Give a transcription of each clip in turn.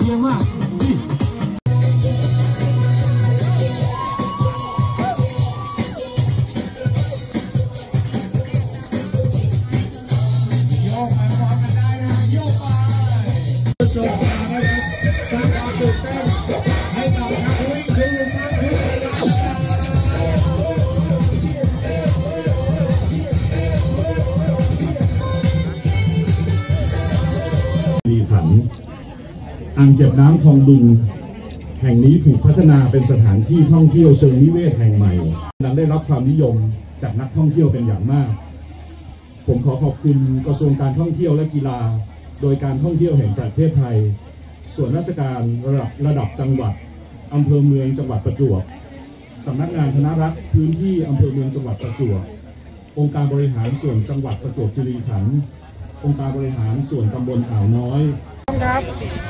ยี่ยมมากโยกไปพร้อมกันได้นะโยกไปส่งมานะครับสร้างความตื่นเต้นให้กับนักวิ่งทุกท่านทุกระดับมีขันอ่างเก็บน้ำคลองดุงแห่งนี้ถูกพัฒนาเป็นสถานที่ท่องเที่ยวเชิงนิเวศแห่งใหม่ดังได้รับความนิยมจากนักท่องเที่ยวเป็นอย่างมากผมขอขอบคุณกระทรวงการท่องเที่ยวและกีฬาโดยการท่องเที่ยวแห่งประเทศไทยส่วนราชการระดับจังหวัดอำเภอเมืองจังหวัดประจวบสำนักงานธนรักษ์พื้นที่อำเภอเมืองจังหวัดประจวบองค์การบริหารส่วนจังหวัดประจวบคีรีขันธ์องค์การบริหารส่วนตำบลอ่าวน้อยครับ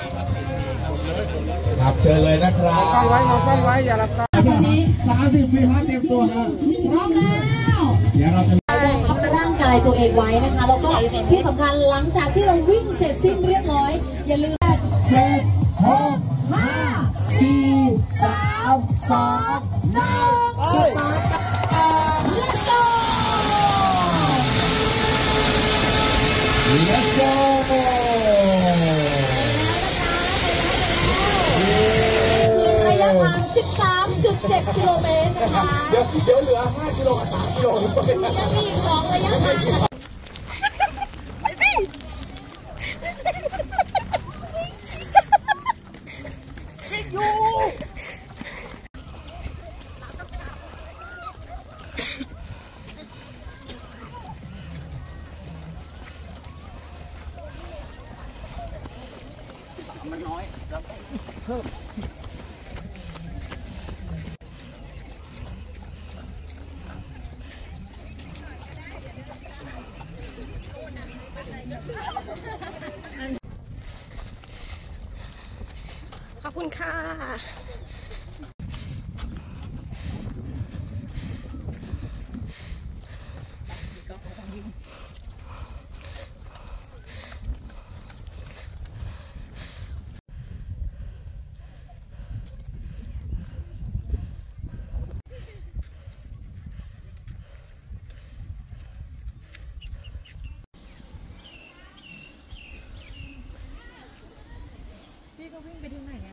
ครับเชิญเลยนะครับมองกล้องไว้อย่าหลับตาตอนนี้30 วินาทีเตรียมตัวครับพร้อมแล้วเดี๋ยวเราจะพักร่างกายตัวเองไว้นะคะแล้วก็ที่สำคัญหลังจากที่เราวิ่งเสร็จสิ้นเรียบร้อยอย่าลืม 7 6 5 4 3 2 1สตาร์ท Let's go Let's go ระยะทาง 13.7 กิโลเมตรนะคะเดี๋ยวเหลือ5 กิโลกับ 3 กิโลยังมี2ระยะทางไปสิวิ่งอยู่มันน้อยแล้วเพิ่มขอบคุณค่ะพี่ก็วิ่งไปที่ไหนอะ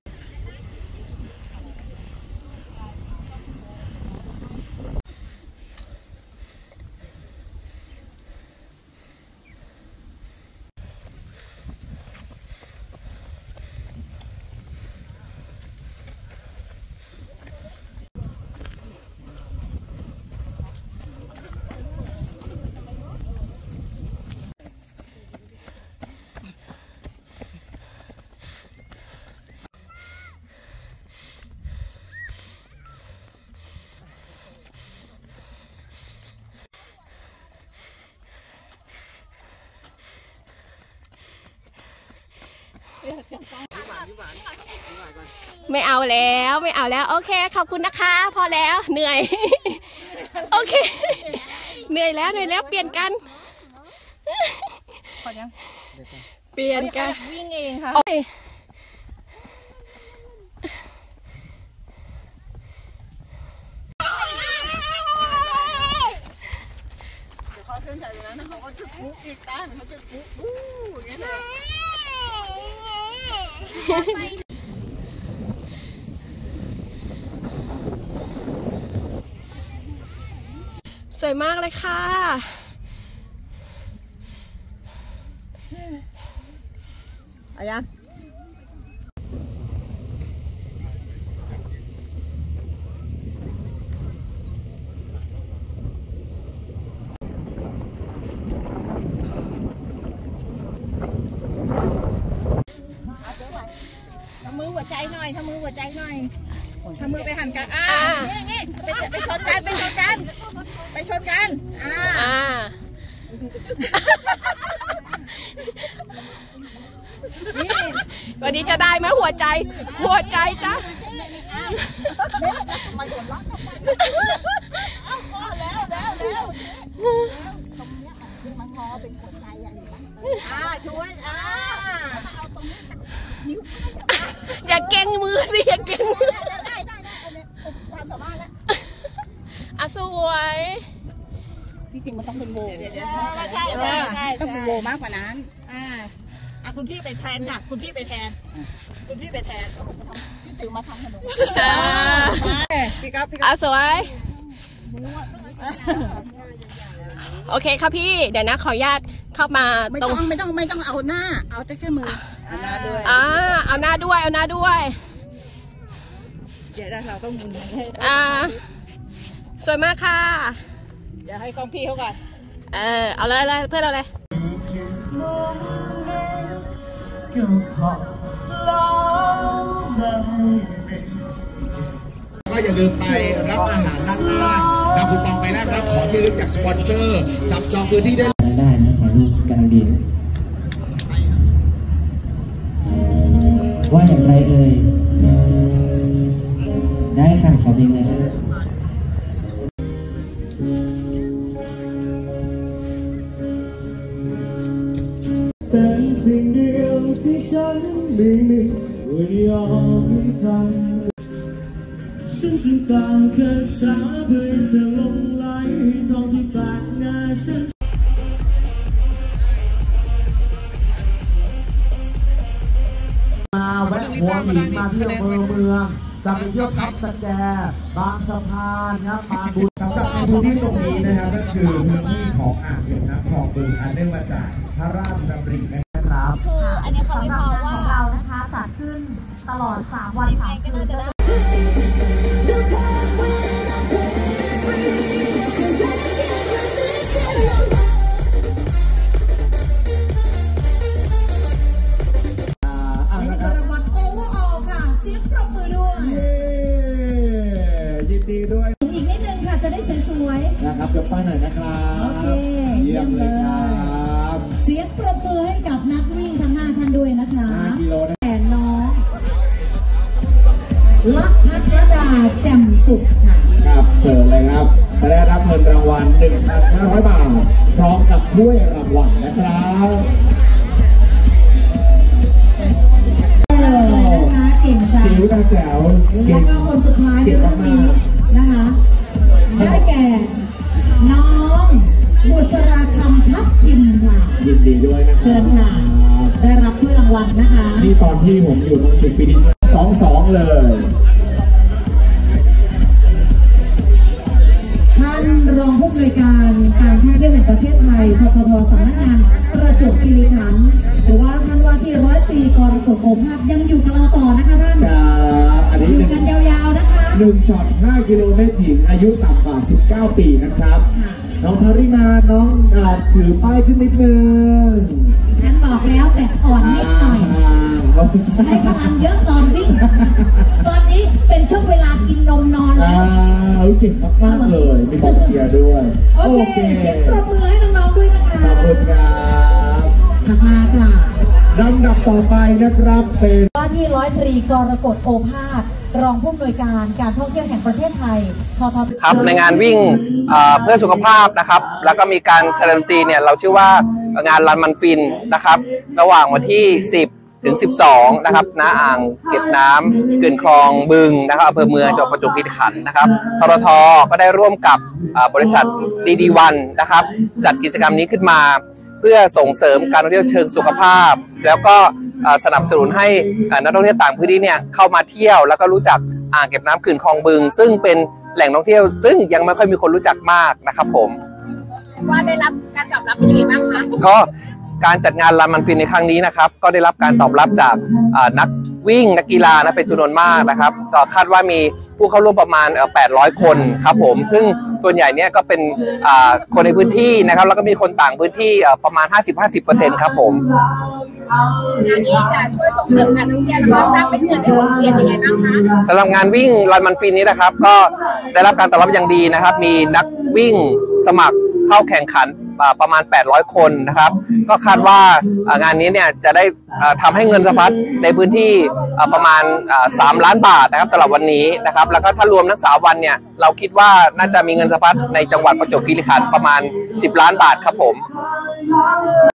ไม่เอาแล้วไม่เอาแล้วโอเคขอบคุณนะคะพอแล้วเหนื่อยโอเคเหนื่อยแล้วเปลี่ยนกันเปลี่ยนกันวิ่งเองค่ะเขาเส้นใจอย่างนั้นนะเขาก็จะปุ๊บอีกด้านเขาจะปุ๊บปุ๊บอย่างนี้เลยสวยมากเลยค่ะอายันทำมือหัวใจหน่อยทำมือหัวใจหน่อยทำมือไปหันกันนี่ไปชนกันไปชนกันไปชนกันวันนี้จะได้ไหมหัวใจจ้ะมาหยุดรักกันไปเอาพอแล้วตรงนี้มันงอเป็นหัวใจช่วยเอาตรงนี้นิ้วอย่าเก่งมือสิอย่าเก่งมือได้ความสามารถแล้วอ่ะสวยที่จริงมันต้องเป็นโวใช่ต้องเป็นโวมากกว่านั้นคุณพี่ไปแทนค่ะคุณพี่ไปแทนพี่ถือมาทำขนมพี่ครับอ่ะสวยโอเคครับพี่เดี๋ยวนะขออนุญาตเข้ามาไม่ต้องเอาหน้าเอาแค่มือเอาหน้าด้วยเอาหน้าด้วยเดี๋ยวเราต้องมุนสวยมากค่ะเดี๋ยวให้กล้องพี่เขาก่อนเอาเลยเพื่อนเราเลยก็อย่าลืมไปรับอาหารด้านล่างนำคูปองไปแลกรับของที่ระลึกจากสปอนเซอร์จับจองพื้นที่ได้นะถ่ายรูปกำลังดีว่าอย่างไรเอ่ยได้ค่ะขอเพลงเลยนะเป็นสิ่งเดียวที่ฉันไม่ยอมให้ใครฉันจึงต่างคาถาเพื่อเธอลงไหลทองที่แปลกหน้าฉันมาแวะหัวหินมาเที่ยวเมืองจะไปเที่ยวทับสแกบางสะพานครับมาบุญสำหรับในพื้นที่ตรงนี้นะครับก็คือพื้นที่ของอ่างเก็บน้ำคลองบึงอันเนื่องมาจากพระราชดำรินะครับคืออันนี้เขาไม่พอว่าเรานะคะจัดขึ้นตลอด3 วัน 3 คืนนะครับจะป้ายหน่อยนะครับโอเคเยี่ยมเลยครับเสียงปรบมือให้กับนักวิ่งทั้ง5 ท่านด้วยนะคะ 5 กิโลนะแต่น้องลักพัฒดาแจ่มสุขค่ะครับเชิญเลยครับจะได้รับเงินรางวัล 1,500 บาทพร้อมกับถ้วยรางวัลนะครับเลยนะคะเก่งจังจิ๋วตาแจ๋วแล้วก็คนสุดท้ายในรอบนี้นะคะได้แก่น้องบุษราคำทับทิมค่ะยินดีด้วยนะครับเชิญค่ะได้รับถ้วยรางวัลนะคะนี่ตอนที่ผมอยู่ตรงจุดฟินิช2-2เลยท่านรองผู้อำนวยการการแพทย์แห่งประเทศไทยทททสำนักงานประจวบคีรีขันธ์หรือว่าท่านว่าที่100 ปีกรกฎโอภาสยังอยู่กับเราต่อนะคะท่านอันนี้อยู่กันยาวๆนะคะ 1 ช็อต 5 กิโลเมตรหญิงอายุต่ำกว่า19 ปีนะครับน้องภริมาน้องถือป้ายขึ้นนิดนึงฉันบอกแล้วแต่อ่อนนิดหน่อยให้พลังเยอะตอนวิ่งตอนนี้เป็นช่วงเวลากินนมนอนแล้วเก่งมากๆเลยมีกองเชียร์ด้วยโอเคเสียงปรบมือให้น้องๆด้วยนะคะขอบคุณครับมาค่ะลำดับต่อไปนะครับเป็นว่าที่100 ตรีกรกฎโอภาสรองผู้อำนวยการการท่องเที่ยวแห่งประเทศไทยทททครับในงานวิ่งเพื่อสุขภาพนะครับแล้วก็มีการแสดงดนตรีเนี่ยเราชื่อว่างานรันมันฟินนะครับระหว่างวันที่10 ถึง 12นะครับณอ่างเก็บน้ำเขื่อนคลองบึงนะครับอำเภอเมืองจังหวัดประจวบคีรีขันธ์นะครับทททก็ได้ร่วมกับบริษัทดีวันนะครับจัดกิจกรรมนี้ขึ้นมาเพื่อส่งเสริมการท่องเที่ยวเชิงสุขภาพแล้วก็สนับสนุนให้นักท่องเที่ยวต่างพื้นที่เนี่ยเข้ามาเที่ยวแล้วก็รู้จักอ่างเก็บน้ำเขื่อนคลองบึงซึ่งเป็นแหล่งท่องเที่ยวซึ่งยังไม่ค่อยมีคนรู้จักมากนะครับผมว่าได้รับการตอบรับเป็นยังไงบ้างคะก็การจัดงานรันมันฟินในครั้งนี้นะครับก็ได้รับการตอบรับจากนักวิ่งนักกีฬานะเป็นจำนวนมากนะครับก็คาดว่ามีผู้เข้าร่วมประมาณ800 คนครับผมซึ่งส่วนใหญ่เนี่ยก็เป็นคนในพื้นที่นะครับแล้วก็มีคนต่างพื้นที่ประมาณ 50% ครับผมงานนี้จะช่วยส่งเสริมการท่องเที่ยวแล้วก็สร้างเป็นเงินให้หมุนเวียนยังไงบ้างคะสำหรับงานวิ่งรันมันฟินนี้นะครับก็ได้รับการตอบรับอย่างดีนะครับมีนักวิ่งสมัครเข้าแข่งขันประมาณ800 คนนะครับก็คาดว่างานนี้เนี่ยจะได้ทำให้เงินสะพัดในพื้นที่ประมาณ3 ล้านบาทนะครับสำหรับวันนี้นะครับแล้วก็ถ้ารวมทั้ง3 วันเนี่ยเราคิดว่าน่าจะมีเงินสะพัดในจังหวัดประจวบคีรีขันธ์ประมาณ10 ล้านบาทครับผม